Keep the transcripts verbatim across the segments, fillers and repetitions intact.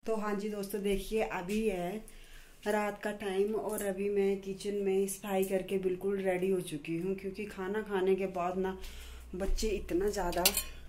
तो हाँ जी दोस्तों, देखिए अभी है रात का टाइम और अभी मैं किचन में सफाई करके बिल्कुल रेडी हो चुकी हूँ, क्योंकि खाना खाने के बाद ना बच्चे इतना ज़्यादा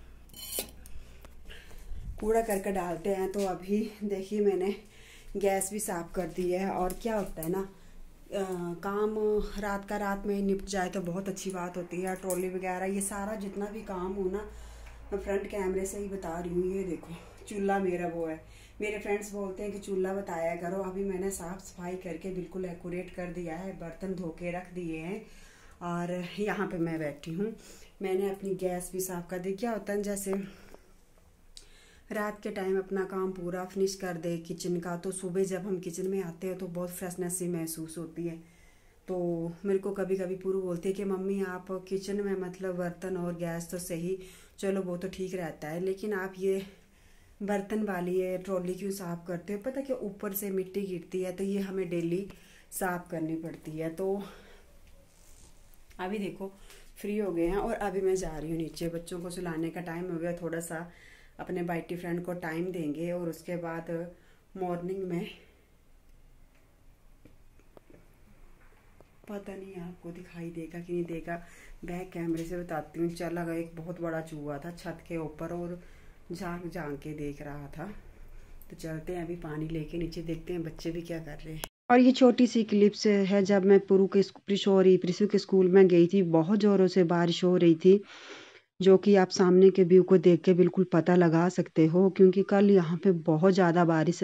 कूड़ा करके डालते हैं। तो अभी देखिए मैंने गैस भी साफ कर दी है। और क्या होता है ना, आ, काम रात का रात में निपट जाए तो बहुत अच्छी बात होती है। ट्रॉली वगैरह ये सारा जितना भी काम हो ना, मैं फ्रंट कैमरे से ही बता रही हूँ। ये देखो चूल्हा मेरा वो है। मेरे फ्रेंड्स बोलते हैं कि चूल्हा बताया करो। अभी मैंने साफ सफाई करके बिल्कुल एक्यूरेट कर दिया है, बर्तन धो के रख दिए हैं और यहाँ पे मैं बैठी हूँ। मैंने अपनी गैस भी साफ कर दी। क्या होता है, जैसे रात के टाइम अपना काम पूरा फिनिश कर दे किचन का, तो सुबह जब हम किचन में आते हैं तो बहुत फ्रेशनेस सी महसूस होती है। तो मेरे को कभी कभी पूरू बोलती है कि मम्मी आप किचन में मतलब बर्तन और गैस तो सही, चलो वो तो ठीक रहता है, लेकिन आप ये बर्तन वाली है ट्रॉली क्यों साफ करते हो? पता कि ऊपर से मिट्टी गिरती है तो ये हमें डेली साफ करनी पड़ती है। तो अभी देखो फ्री हो गए हैं और अभी मैं जा रही हूँ नीचे। बच्चों को सुलाने का टाइम हो गया, थोड़ा सा अपने बाइटी फ्रेंड को टाइम देंगे और उसके बाद मॉर्निंग में पता नहीं आपको दिखाई देगा कि नहीं देगा, बैक कैमरे से बताती हूँ। चला गया, एक बहुत बड़ा चूहा था छत के ऊपर और झांक झांक के देख रहा था। तो चलते हैं अभी पानी लेके नीचे, देखते हैं बच्चे भी क्या कर रहे हैं। और ये छोटी सी क्लिप्स है जब मैं पुरु के प्रिशोरी प्रिशु के स्कूल में गई थी। बहुत ज़ोरों से बारिश हो रही थी, जो कि आप सामने के व्यू को देख के बिल्कुल पता लगा सकते हो, क्योंकि कल यहाँ पे बहुत ज़्यादा बारिश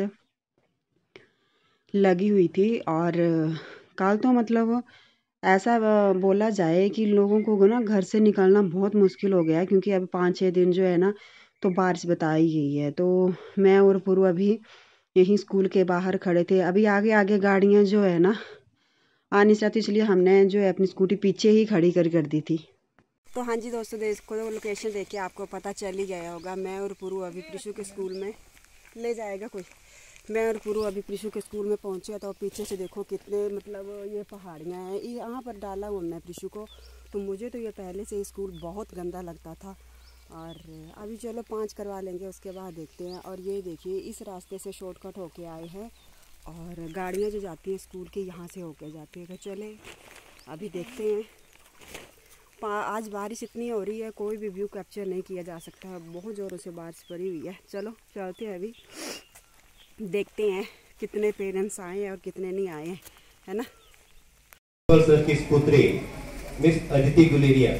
लगी हुई थी। और कल तो मतलब ऐसा बोला जाए कि लोगों को ना घर से निकलना बहुत मुश्किल हो गया है, क्योंकि अब पाँच छः दिन जो है ना तो बारिश बताई गई है। तो मैं और पुरु अभी यहीं स्कूल के बाहर खड़े थे। अभी आगे आगे गाड़ियाँ जो है ना आ नहीं सकती, इसलिए हमने जो है अपनी स्कूटी पीछे ही खड़ी कर कर दी थी। तो हाँ जी दोस्तों, देखो तो लोकेशन देख के आपको पता चल ही गया होगा। मैं और पुरु अभी प्रिशु के स्कूल में ले जाएगा कोई मैं और पुरु अभी प्रिशु के स्कूल में पहुंचे। तो पीछे से देखो कितने मतलब ये पहाड़ियाँ हैं। यहाँ पर डाला हुआ मैं प्रिशु को, तो मुझे तो ये पहले से स्कूल बहुत गंदा लगता था। और अभी चलो पाँच करवा लेंगे, उसके बाद देखते हैं। और ये देखिए इस रास्ते से शॉर्टकट होके आए हैं और गाड़ियाँ जो जाती हैं स्कूल के यहाँ से होके जाती हैं। तो चले अभी देखते हैं। आज बारिश इतनी हो रही है, कोई भी व्यू कैप्चर नहीं किया जा सकता, बहुत ज़ोरों से बारिश पड़ी हुई है। चलो चलते हैं, अभी देखते हैं कितने पेरेंट्स आए हैं और कितने नहीं आए हैं, है ना। सर की पुत्री मिस अदिति गुलेरिया,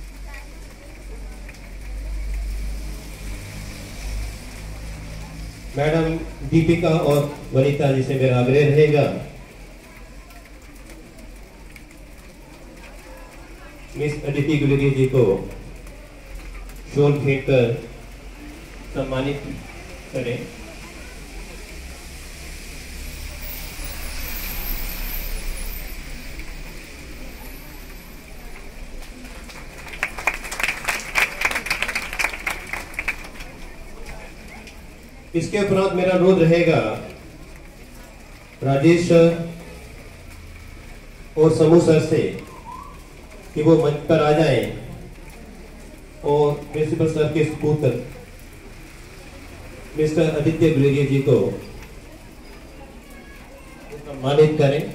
मैडम दीपिका और वनिता जी से मेरा आग्रह रहेगा मिस अदिति गुलेरिया जी को शॉल भेंट कर सम्मानित करें। इसके उपरांत मेरा अनुरोध रहेगा राजेश सर और समूह सर से कि वो मंच पर आ जाएं और प्रिंसिपल सर के सुपुत्र मिस्टर आदित्य गुलेरिया जी को सम्मानित करें।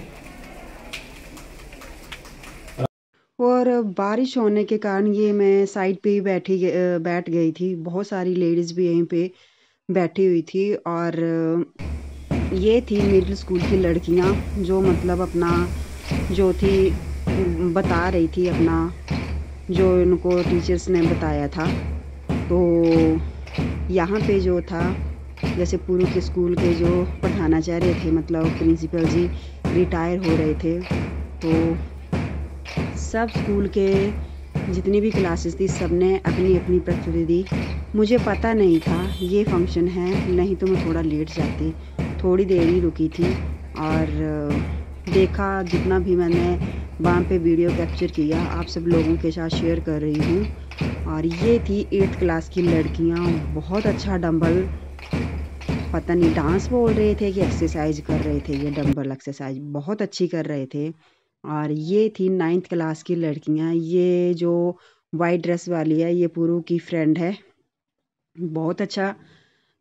और बारिश होने के कारण ये मैं साइड पे ही बैठी बैठ गई थी। बहुत सारी लेडीज़ भी यहीं पे बैठी हुई थी और ये थी मिडिल स्कूल की लड़कियां, जो मतलब अपना जो थी बता रही थी अपना, जो इनको टीचर्स ने बताया था। तो यहाँ पे जो था, जैसे पूर्व के स्कूल के जो प्रधानाचार्य थे मतलब प्रिंसिपल जी रिटायर हो रहे थे, तो सब स्कूल के जितनी भी क्लासेस थी सब ने अपनी अपनी प्रस्तुति दी। मुझे पता नहीं था ये फंक्शन है, नहीं तो मैं थोड़ा लेट जाती। थोड़ी देर ही रुकी थी और देखा, जितना भी मैंने वहाँ पे वीडियो कैप्चर किया आप सब लोगों के साथ शेयर कर रही हूँ। और ये थी एट्थ क्लास की लड़कियाँ, बहुत अच्छा डंबल, पता नहीं डांस बोल रहे थे कि एक्सरसाइज कर रहे थे, ये डंबल एक्सरसाइज बहुत अच्छी कर रहे थे। और ये थी नाइन्थ क्लास की लड़कियां। ये जो वाइट ड्रेस वाली है ये पुरु की फ्रेंड है, बहुत अच्छा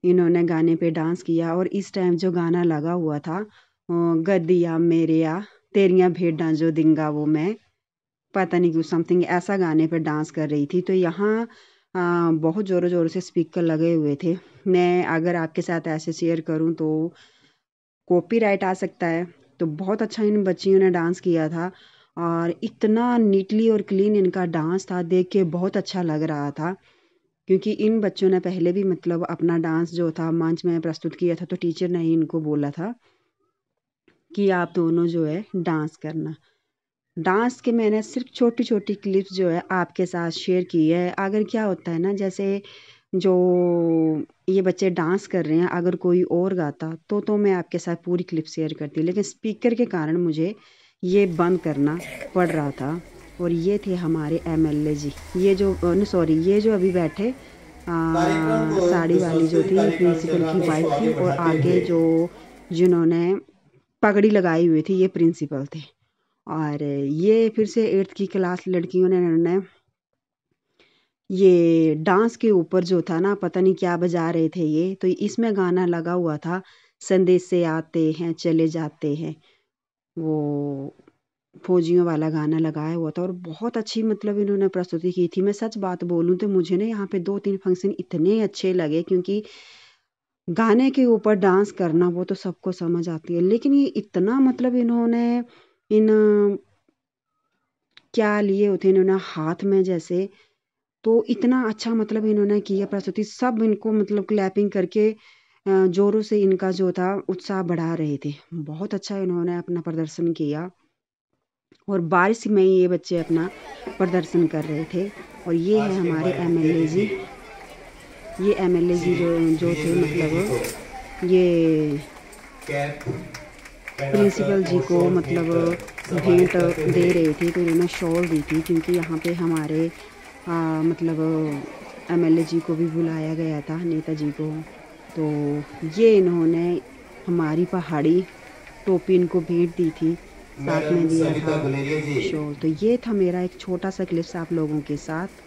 इन्होंने गाने पे डांस किया। और इस टाइम जो गाना लगा हुआ था अ, गद्दिया मेरेया तेरियां भेडां जो दिंगा वो मैं, पता नहीं क्यों समथिंग ऐसा गाने पे डांस कर रही थी। तो यहाँ अ, बहुत ज़ोरों ज़ोरों से स्पीकर लगे हुए थे। मैं अगर आपके साथ ऐसे शेयर करूँ तो कॉपीराइट आ सकता है। तो बहुत अच्छा इन बच्चियों ने डांस किया था और इतना नीटली और क्लीन इनका डांस था, देख के बहुत अच्छा लग रहा था। क्योंकि इन बच्चों ने पहले भी मतलब अपना डांस जो था मंच में प्रस्तुत किया था, तो टीचर ने ही इनको बोला था कि आप दोनों जो है डांस करना। डांस के मैंने सिर्फ छोटी छोटी क्लिप्स जो है आपके साथ शेयर की है। अगर क्या होता है ना, जैसे जो ये बच्चे डांस कर रहे हैं, अगर कोई और गाता तो तो मैं आपके साथ पूरी क्लिप शेयर करती, लेकिन स्पीकर के कारण मुझे ये बंद करना पड़ रहा था। और ये थे हमारे एमएलए जी, ये जो सॉरी ये जो अभी बैठे आ, कार्यक्रम को साड़ी जो वाली जो सांस्कृतिक थी कार्यक्रम प्रिंसिपल सेवा की में वाइफ इसको थी, आगे और बढ़ाते आगे हुए जो जिन्होंने पगड़ी लगाई हुई थी ये प्रिंसिपल थे। और ये फिर से एट्थ की क्लास लड़कियों ने इन्होंने ये डांस के ऊपर जो था ना, पता नहीं क्या बजा रहे थे ये, तो इसमें गाना लगा हुआ था संदेश से आते हैं चले जाते हैं, वो फौजियों वाला गाना लगाया हुआ था। और बहुत अच्छी मतलब इन्होंने प्रस्तुति की थी। मैं सच बात बोलूं तो मुझे ना यहाँ पे दो तीन फंक्शन इतने अच्छे लगे, क्योंकि गाने के ऊपर डांस करना वो तो सबको समझ आती है, लेकिन ये इतना मतलब इन्होंने इन क्या लिए होते इन्होंने हाथ में जैसे, तो इतना अच्छा मतलब इन्होंने किया प्रस्तुति, सब इनको मतलब क्लैपिंग करके अ, जोरों से इनका जो था उत्साह बढ़ा रहे थे। बहुत अच्छा इन्होंने अपना प्रदर्शन किया और बारिश में ही ये बच्चे अपना प्रदर्शन कर रहे थे। और ये है आज के हमारे हमारे मुख्य एमएलए जी, अतिथि ये एमएलए जी श्री जो जो विजय थे द्विवेदी जी को मतलब ये कैप प्रिंसिपल पहनाकर जी और को शॉल भेंट मतलब कर सम्मानित भेंट करते दे हुए रहे थे, तो इन्होंने शॉल दी थी, क्योंकि यहाँ पे हमारे आ, मतलब एमएलए जी को भी बुलाया गया था, नेताजी को। तो ये इन्होंने हमारी पहाड़ी टोपी इनको भेंट दी थी, साथ में मैडम दिया सविता था गुलेरिया जी। शॉल। तो ये था मेरा एक छोटा सा क्लिप्स आप लोगों के साथ।